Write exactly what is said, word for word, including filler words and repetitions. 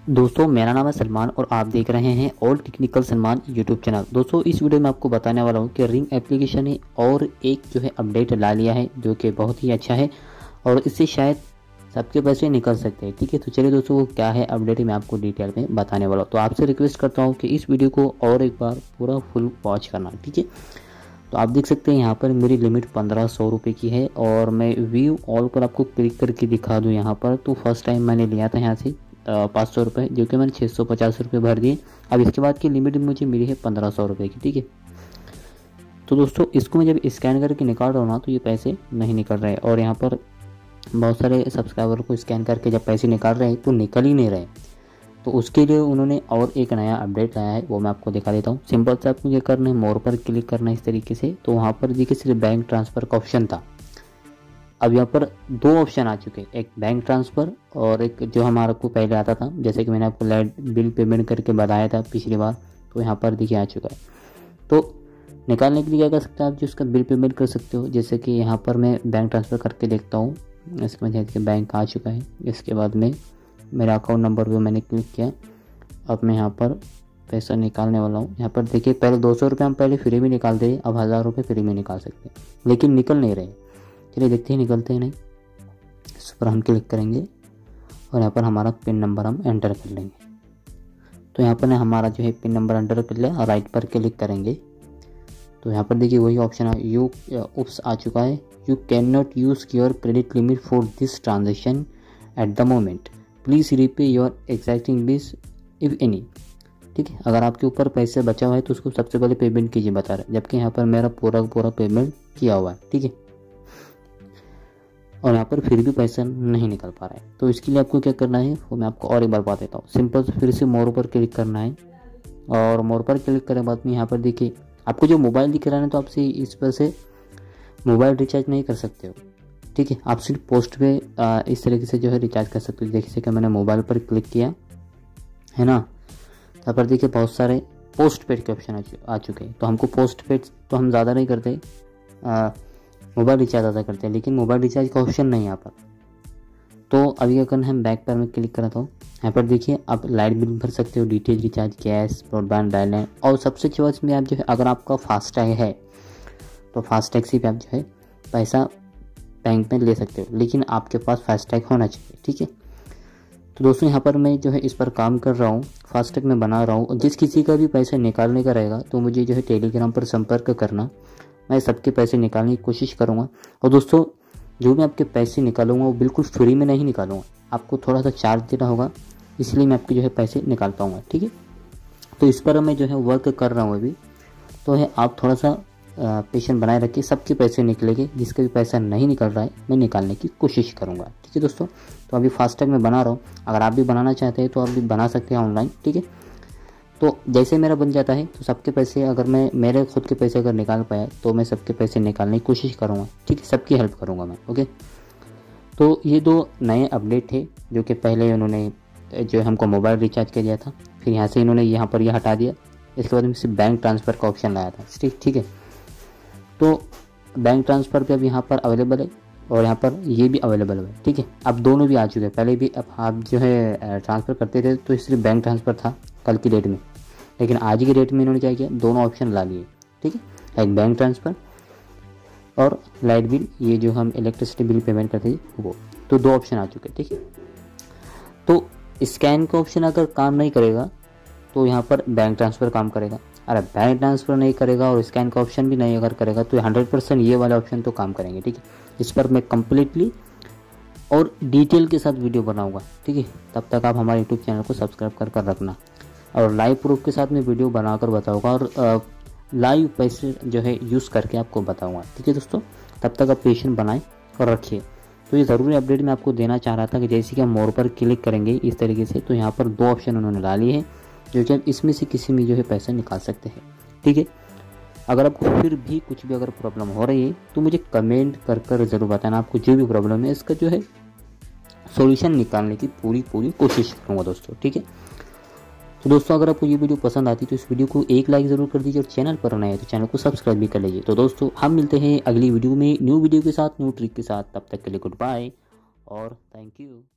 दोस्तों मेरा नाम है सलमान और आप देख रहे हैं all technical Salman YouTube channel. दोस्तों इस वीडियो में आपको बताने वाला हूं कि रिंग एप्लीकेशन है और एक जो है अपडेट ला लिया है जो कि बहुत ही अच्छा है और इससे शायद सबके पैसे निकल सकते हैं। ठीक है, तो चलिए दोस्तों वो क्या है अपडेट मैं आपको डिटेल में बताने वाला हूँ। तो आपसे रिक्वेस्ट करता हूँ कि इस वीडियो को और एक बार पूरा फुल वॉच करना। ठीक है, तो आप देख सकते हैं यहाँ पर मेरी लिमिट पंद्रह सौ रुपये की है और मैं व्यू ऑल पर आपको क्लिक करके दिखा दूँ यहाँ पर। तो फर्स्ट टाइम मैंने लिया था यहाँ से पाँच सौ रुपये जो कि मैंने छः सौ पचास रुपये भर दिए। अब इसके बाद की लिमिट मुझे मिली है पंद्रह सौ रुपये की। ठीक है, तो दोस्तों इसको मैं जब स्कैन करके निकाल रहा हूँ ना तो ये पैसे नहीं निकल रहे और यहाँ पर बहुत सारे सब्सक्राइबर को स्कैन करके जब पैसे निकाल रहे हैं तो निकल ही नहीं रहे। तो उसके लिए उन्होंने और एक नया अपडेट लाया है, वो मैं आपको दिखा देता हूँ। सिंपल से आपको ये करना है, मोर पर क्लिक करना है इस तरीके से। तो वहाँ पर देखिए सिर्फ बैंक ट्रांसफ़र का ऑप्शन था। अब यहाँ पर दो ऑप्शन आ चुके हैं, एक बैंक ट्रांसफ़र और एक जो हमारा को पहले आता था, जैसे कि मैंने आपको लाइट बिल पेमेंट करके बताया था पिछली बार। तो यहाँ पर देखिए आ चुका है। तो निकालने के लिए क्या कर सकते हैं आप, जो उसका बिल पेमेंट कर सकते हो। जैसे कि यहाँ पर मैं बैंक ट्रांसफ़र करके देखता हूँ, इसके बाद देखिए बैंक आ चुका है। इसके बाद में मेरा अकाउंट नंबर पे मैंने क्लिक किया। अब मैं यहाँ पर पैसा निकालने वाला हूँ। यहाँ पर देखिए पहले दो सौ रुपये हम पहले फ्री में निकालते थे, अब हज़ार रुपये फ्री में निकाल सकते हैं, लेकिन निकल नहीं रहे। चलिए देखते हैं निकलते हैं नहीं। इस पर हम क्लिक करेंगे और यहाँ पर हमारा पिन नंबर हम एंटर कर लेंगे। तो यहाँ पर हमारा जो है पिन नंबर एंटर कर लिया और राइट पर क्लिक करेंगे। तो यहाँ पर देखिए वही ऑप्शन है, यू उप्स आ चुका है, you can not use your credit limit for this transaction at the moment, please repay your exciting bills if any. ठीक है, अगर आपके ऊपर पैसे बचा हुआ है तो उसको सबसे पहले पेमेंट कीजिए बता रहे, जबकि यहाँ पर मेरा पूरा पूरा पेमेंट किया हुआ है। ठीक है, और यहाँ पर फिर भी पैसा नहीं निकल पा रहा है। तो इसके लिए आपको क्या करना है वो मैं आपको और एक बार बता देता हूँ। सिंपल से फिर से मोर पर क्लिक करना है और मोर पर क्लिक करने के बाद में यहाँ पर देखिए आपको जो मोबाइल दिख रहा है तो आपसे इस पर से मोबाइल रिचार्ज नहीं कर सकते हो। ठीक है, आप सिर्फ पोस्ट पे आ, इस तरीके से जो है रिचार्ज कर सकते हो। जैसे कि मैंने मोबाइल पर क्लिक किया है ना, यहाँ पर देखिए बहुत सारे पोस्ट पेड के ऑप्शन आ चुके हैं। तो हमको पोस्ट पेड तो हम ज़्यादा नहीं करते, आ, मोबाइल रिचार्ज ज़्यादा करते हैं, लेकिन मोबाइल रिचार्ज का ऑप्शन नहीं है यहाँ पर। तो अभी क्या करना है, बैक पर मैं क्लिक करता हूँ। यहाँ पर देखिए आप लाइट बिल भर सकते हो, डीटीएच रिचार्ज, गैस, ब्रॉडबैंड, डायलैंड और सबसे अच्छी बात इसमें आप जो है अगर आपका फास्टैग है तो फास्टैग से भी आप जो है पैसा बैंक में ले सकते हो, लेकिन आपके पास फास्टैग होना चाहिए। ठीक है, तो दोस्तों यहाँ पर मैं जो है इस पर काम कर रहा हूँ, फास्टैग में बना रहा हूँ। जिस किसी का भी पैसे निकालने का रहेगा तो मुझे जो है टेलीग्राम पर संपर्क करना, मैं सबके पैसे निकालने की कोशिश करूँगा। और दोस्तों जो मैं आपके पैसे निकालूंगा वो बिल्कुल फ्री में नहीं निकालूंगा, आपको थोड़ा सा चार्ज देना होगा, इसलिए मैं आपके जो है पैसे निकाल पाऊँगा। ठीक है, तो इस पर मैं जो है वर्क कर रहा हूँ अभी। तो है आप थोड़ा सा पेशेंट बनाए रखिए, सबके पैसे निकलेंगे, जिसका भी पैसा नहीं निकल रहा है मैं निकालने की कोशिश करूँगा। ठीक है दोस्तों, तो अभी फास्टैग में बना रहा हूँ, अगर आप भी बनाना चाहते हैं तो आप भी बना सकते हैं ऑनलाइन। ठीक है, तो जैसे मेरा बन जाता है तो सबके पैसे, अगर मैं मेरे खुद के पैसे अगर निकाल पाया तो मैं सबके पैसे निकालने की कोशिश करूँगा। ठीक है, सबकी हेल्प करूँगा मैं। ओके, तो ये दो नए अपडेट थे जो कि पहले उन्होंने जो हमको मोबाइल रिचार्ज कर दिया था, फिर यहाँ से इन्होंने यहाँ पर यह हटा दिया। इसके बाद में सिर्फ बैंक ट्रांसफ़र का ऑप्शन लाया था। ठीक ठीक है, तो बैंक ट्रांसफ़र भी अब यहाँ पर अवेलेबल है और यहाँ पर ये भी अवेलेबल है। ठीक है, अब दोनों भी आ चुके हैं। पहले भी अब आप जो है ट्रांसफ़र करते थे तो सिर्फ बैंक ट्रांसफ़र था कल की डेट में, लेकिन आज की डेट में इन्होंने क्या किया, दोनों ऑप्शन ला लिए। ठीक है, एक बैंक ट्रांसफ़र और लाइट बिल, ये जो हम इलेक्ट्रिसिटी बिल पेमेंट करते थे वो, तो दो ऑप्शन आ चुके हैं। ठीक है, तो स्कैन का ऑप्शन अगर काम नहीं करेगा तो यहाँ पर बैंक ट्रांसफ़र काम करेगा। अरे बैंक ट्रांसफ़र नहीं करेगा और स्कैन का ऑप्शन भी नहीं अगर करेगा तो हंड्रेड परसेंट ये वाला ऑप्शन तो काम करेंगे। ठीक है, इस पर मैं कम्प्लीटली और डिटेल के साथ वीडियो बनाऊंगा। ठीक है, तब तक आप हमारे यूट्यूब चैनल को सब्सक्राइब कर कर रखना और लाइव प्रूफ के साथ मैं वीडियो बनाकर बताऊंगा और लाइव पैसे जो है यूज़ करके आपको बताऊंगा। ठीक है दोस्तों, तब तक आप पेशेंट बनाए और रखिए। तो ये ज़रूरी अपडेट मैं आपको देना चाह रहा था कि जैसे कि हम मोर पर क्लिक करेंगे इस तरीके से तो यहाँ पर दो ऑप्शन उन्होंने ला लिए हैं जो कि आप इसमें से किसी में जो है पैसे निकाल सकते हैं। ठीक है, अगर आपको फिर भी कुछ भी अगर प्रॉब्लम हो रही है तो मुझे कमेंट कर कर ज़रूर बताना, आपको जो भी प्रॉब्लम है इसका जो है सॉल्यूशन निकालने की पूरी पूरी कोशिश करूँगा दोस्तों। ठीक है, तो दोस्तों अगर आपको ये वीडियो पसंद आती तो इस वीडियो को एक लाइक ज़रूर कर दीजिए और चैनल पर नए हैं तो चैनल को सब्सक्राइब भी कर लीजिए। तो दोस्तों हम मिलते हैं अगली वीडियो में न्यू वीडियो के साथ, न्यू ट्रिक के साथ। तब तक के लिए गुड बाय और थैंक यू।